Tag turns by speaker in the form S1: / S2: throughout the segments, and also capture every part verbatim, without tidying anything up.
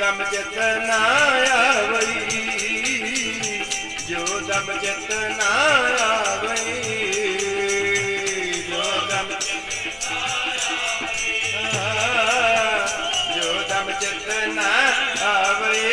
S1: दम जितना आवई, जो दम जितना आवई, जो दम जो दम जितना आवई।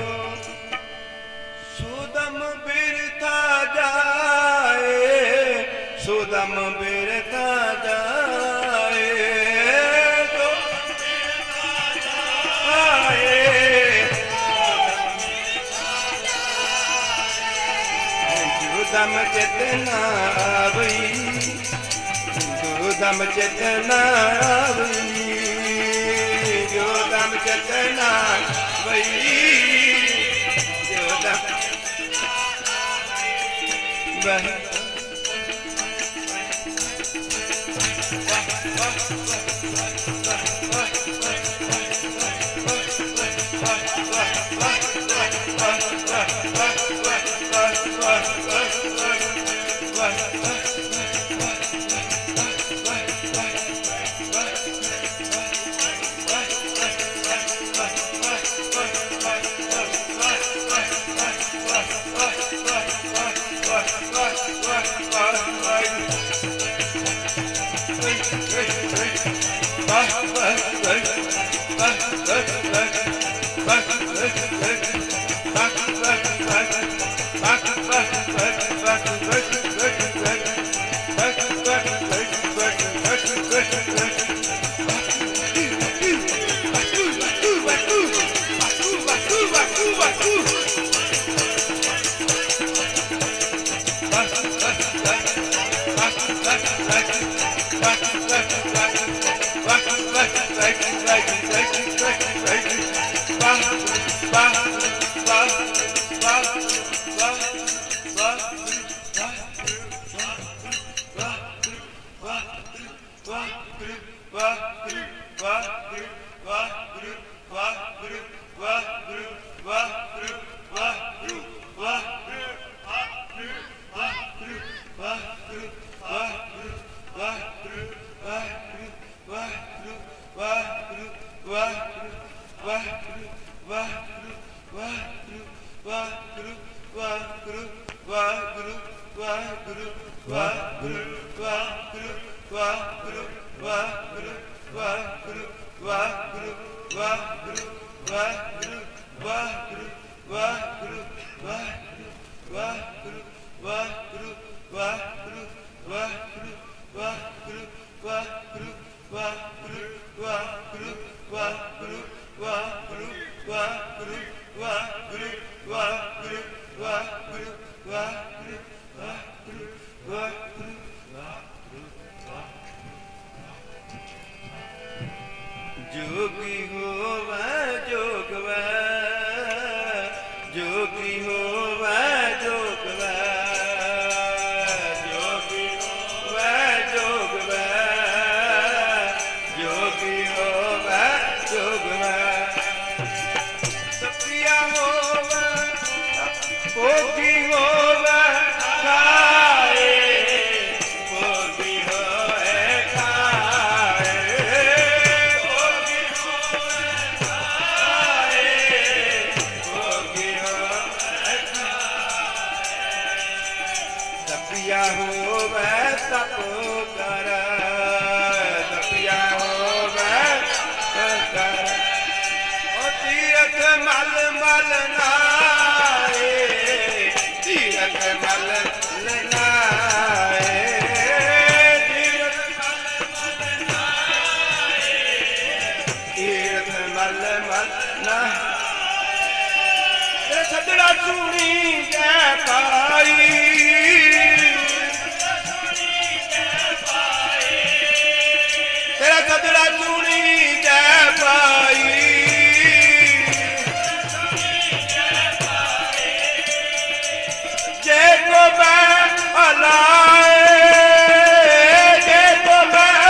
S1: सुदम बिरथा जाए दम बिरथा जाए, जो आए, जो दम चेतना आवई, जो दम चेतना आवई, जो दम चेतना आवई, जो दम वही जोगी होवा जोगवा, जोगी होवा जोगवा, जोगी होवा जोगवा, जोगी होवा जोगवा, सपिया होवा भोगी होवा खाए, भोगी होए खाए, तपिया होवे तप कर, तपिया होवे तप कर, ओ तीरथ मल मल नाए, तीरथ मल नाए, तीरथ मल मल नाए, तीरथ मल मल नाए, सदड़ा सुनी जय पाई, सदड़ा सुनी जय पाई, जय को मैं हलाए, जय को मैं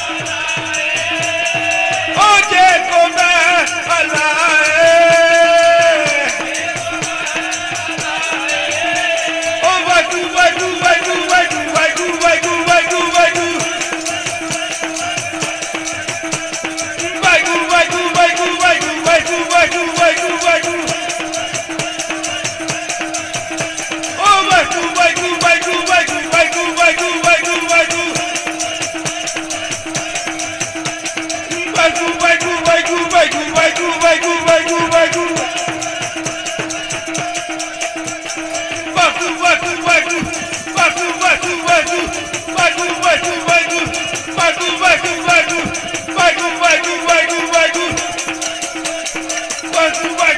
S1: ओ जय को मैं हलाए, ओ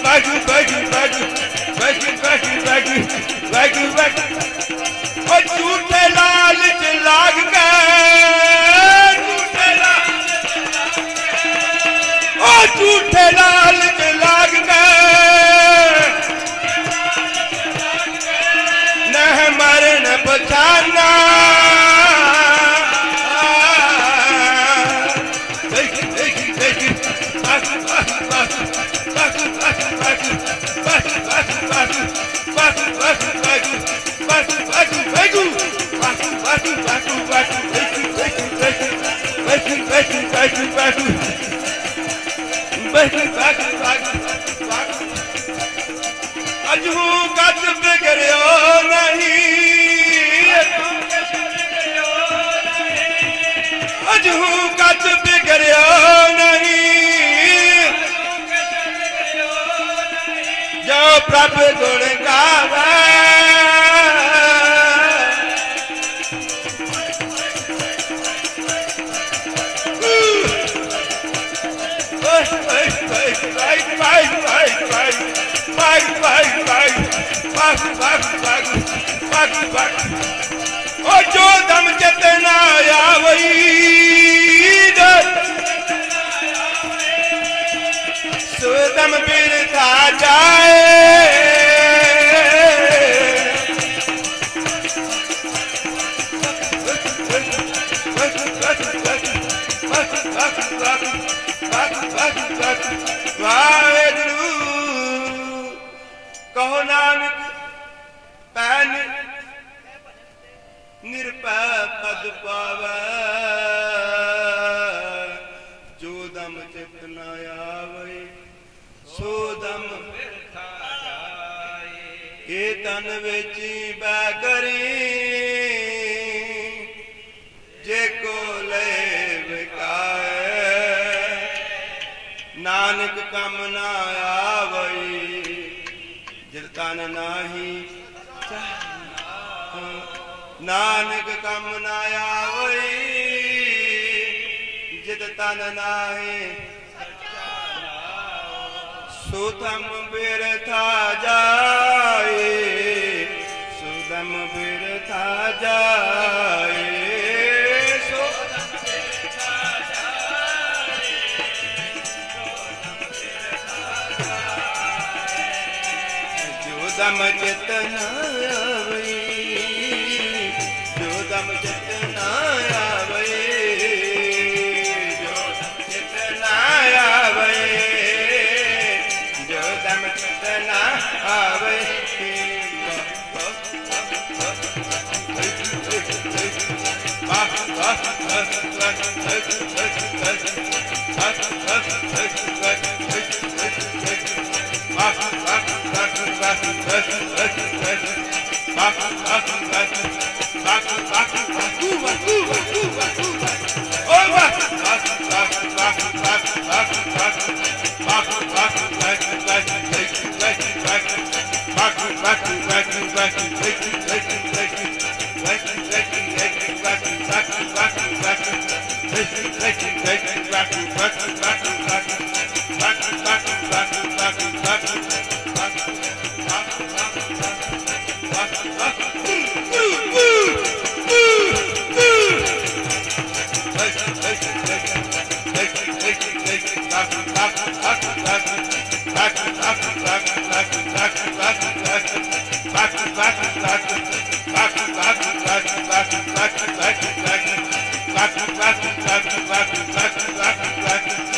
S1: वागू वागू वागू वागू वागू वागू वागू वागू ओ झूठे लालच लाग गए झूठे लालच ओ झूठे लालच लाग गए न मरण बचाना अजू कच बिगड़ो नहीं अजू कच बिगड़ो नहीं जो प्रभु गुण गावे ओ जो दम चेतना आवई सो दम बिरथा जाए वाहेगुरु कहो नानक पैन निरपै पद पावै जो दम चित न आवे सो दम बिरथा जाए ए तन विच बै करी जे को ले विकाए नानक कम ना आवई जित तन नाही नानक कम ना आवई जित तन नाही सो थम बिरथा जाए सो दम बिरथा जाए सो दम चित न आवई जो दम चित न आवई जो दम चित न आवई जो दम चित न आवई Back,